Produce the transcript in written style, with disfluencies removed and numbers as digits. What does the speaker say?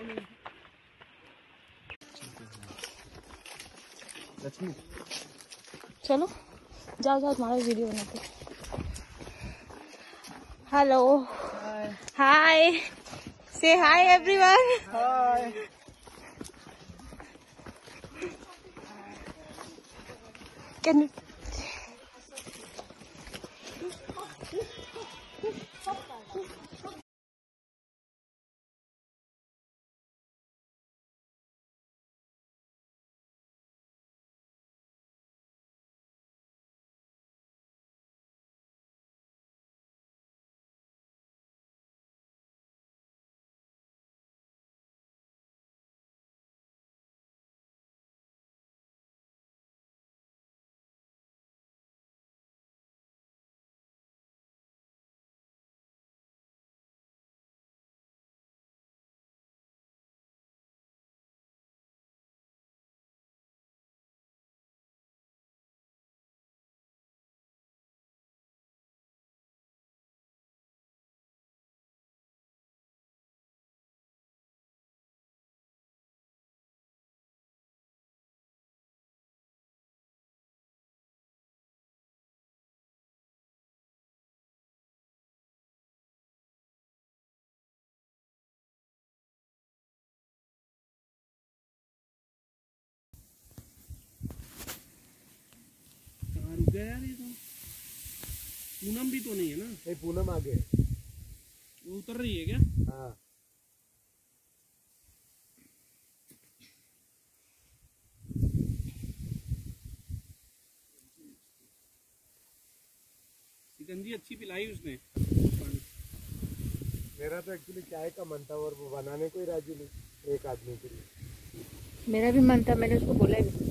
चलो जाओ जाओ, तुम्हारा वीडियो बनाते। हेलो, हाय, से हाय एवरीवन। हाय, कैन यार ये तो पूनम भी तो नहीं है ना? नहीं, पूनम आगे वो उतर रही है क्या? हाँ, सिकंजी अच्छी पिलाई उसने। मेरा तो एक्चुअली चाय का मन था और वो बनाने को ही राजी नहीं एक आदमी के लिए। मेरा भी मन था, मैंने उसको बोला भी।